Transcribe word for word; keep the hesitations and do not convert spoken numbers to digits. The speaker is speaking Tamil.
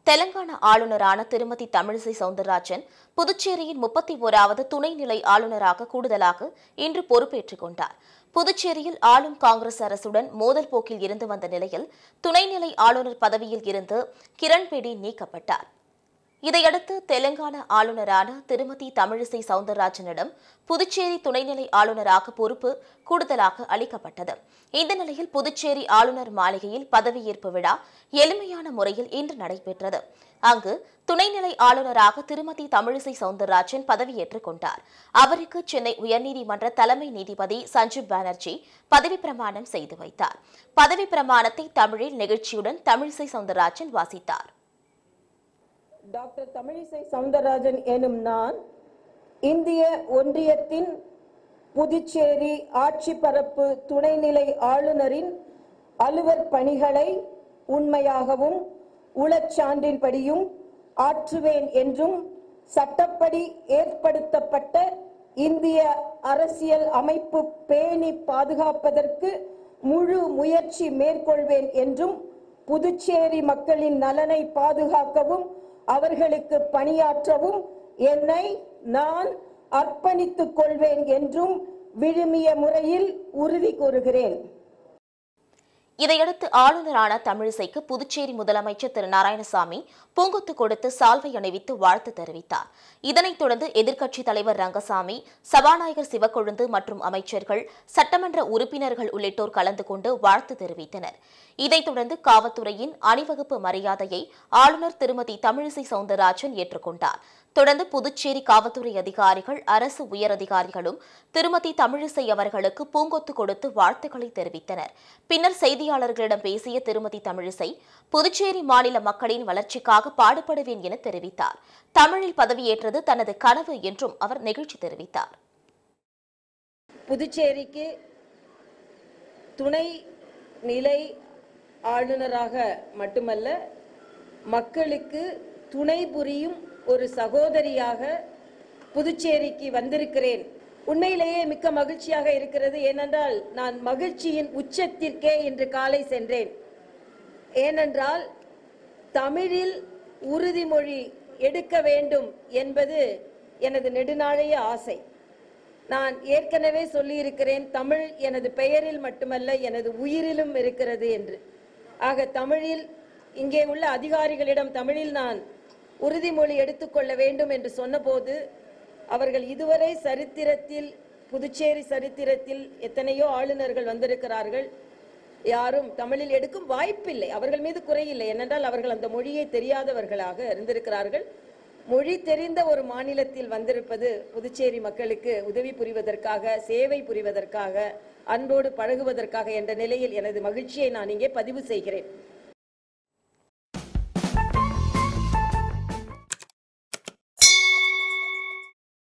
தெலங்கானா ஆளுநரான திருமதி தமிழிசை சவுந்தரராஜன் புதுச்சேரியின் முப்பத்தி ஓராவது துணைநிலை ஆளுநராக கூடுதலாக இன்று பொறுப்பேற்றுக் கொண்டார். புதுச்சேரியில் ஆளும் காங்கிரஸ் அரசுடன் மோதல் போக்கில் இருந்து வந்த நிலையில் துணைநிலை ஆளுநர் பதவியில் இருந்து கிரண்பேடி நீக்கப்பட்டார். இதையடுத்து தெலங்கானா ஆளுநரான திருமதி தமிழிசை சவுந்தரராஜனிடம் புதுச்சேரி துணைநிலை ஆளுநராக பொறுப்பு கூடுதலாக அளிக்கப்பட்டது. இந்த நிலையில் புதுச்சேரி ஆளுநர் மாளிகையில் பதவியேற்பு விழா எளிமையான முறையில் இன்று நடைபெற்றது. அங்கு துணைநிலை ஆளுநராக திருமதி தமிழிசை சவுந்தரராஜன் பதவியேற்றுக் கொண்டார். அவருக்கு சென்னை உயர்நீதிமன்ற தலைமை நீதிபதி சஞ்சீப் பானர்ஜி பதவி பிரமாணம் செய்து வைத்தார். பதவி பிரமாணத்தை தமிழில் நிகழ்ச்சியுடன் தமிழிசை சவுந்தரராஜன் வாசித்தார். டாக்டர் தமிழிசை சவுந்தரராஜன் எனும் நான் இந்திய ஒன்றியத்தின் புதுச்சேரி ஆட்சி பரப்பு துணைநிலை ஆளுநரின் அலுவல் பணிகளை உண்மையாகவும் உளச்சான்றின்படியும் ஆற்றுவேன் என்றும் சட்டப்படி ஏற்படுத்தப்பட்ட இந்திய அரசியல் அமைப்பு பேணி பாதுகாப்பதற்கு முழு முயற்சி மேற்கொள்வேன் என்றும் புதுச்சேரி மக்களின் நலனை பாதுகாக்கவும் அவர்களுக்கு பணியாற்றவும் என்னை நான் அர்ப்பணித்துக் கொள்வேன் என்றும் விழுமிய முறையில் உறுதி கூறுகிறேன். இதையடுத்து ஆளுநரான தமிழிசைக்கு புதுச்சேரி முதலமைச்சர் திரு நாராயணசாமி பூங்கொத்து கொடுத்து சால்வை அணிவித்து வாழ்த்து தெரிவித்தார். இதனைத் தொடர்ந்து எதிர்க்கட்சித் தலைவர் ரங்கசாமி, சபாநாயகர் சிவக்கொழுந்து மற்றும் அமைச்சர்கள், சட்டமன்ற உறுப்பினர்கள் உள்ளிட்டோர் கலந்து கொண்டு வாழ்த்து தெரிவித்தனர். இதைத் தொடர்ந்து காவல்துறையின் அணிவகுப்பு மரியாதையை ஆளுநர் திருமதி தமிழிசை சவுந்தரராஜன் ஏற்றுக்கொண்டார். தொடர்ந்து புதுச்சேரி காவல்துறை அதிகாரிகள், அரசு உயரதிகாரிகளும் திருமதி தமிழிசை அவர்களுக்கு பூங்கொத்து கொடுத்து வாழ்த்துக்களை தெரிவித்தனர். பின்னர் செய்தியாளர்களிடம் பேசிய திருமதி தமிழிசை, புதுச்சேரி மாநில மக்களின் வளர்ச்சிக்காக பாடுபடுவேன் என தெரிவித்தார். தமிழில் பதவியேற்றது தனது கனவு என்றும் அவர் நெகிழ்ச்சி தெரிவித்தார். புதுச்சேரிக்கு துணை நிலை ஆளுநராக மட்டுமல்ல, மக்களுக்கு துணை புரியும் ஒரு சகோதரியாக புதுச்சேரிக்கு வந்திருக்கிறேன். உண்மையிலேயே மிக்க மகிழ்ச்சியாக இருக்கிறது. ஏனென்றால் நான் மகிழ்ச்சியின் உச்சத்திற்கே இன்று காலை சென்றேன். ஏனென்றால் தமிழில் உறுதிமொழி எடுக்க வேண்டும் என்பது எனது நெடுநாளைய ஆசை. நான் ஏற்கனவே சொல்லியிருக்கிறேன், தமிழ் எனது பெயரில் மட்டுமல்ல எனது உயிரிலும் இருக்கிறது என்று. ஆக தமிழில் இங்கே உள்ள அதிகாரிகளிடம் தமிழில் நான் உறுதிமொழி எடுத்துக்கொள்ள வேண்டும் என்று சொன்னபோது அவர்கள் இதுவரை சரித்திரத்தில், புதுச்சேரி சரித்திரத்தில் எத்தனையோ ஆளுநர்கள் வந்திருக்கிறார்கள், யாரும் தமிழில் எடுக்கும் வாய்ப்பில்லை. அவர்கள் மீது குறையில்லை, ஏனென்றால் அவர்கள் அந்த மொழியை தெரியாதவர்களாக இருந்திருக்கிறார்கள். மொழி தெரிந்த ஒரு மாநிலத்தில் வந்திருப்பது புதுச்சேரி மக்களுக்கு உதவி புரிவதற்காக, சேவை புரிவதற்காக, அன்போடு பழகுவதற்காக என்ற நிலையில் எனது மகிழ்ச்சியை நான் இங்கே பதிவு செய்கிறேன்.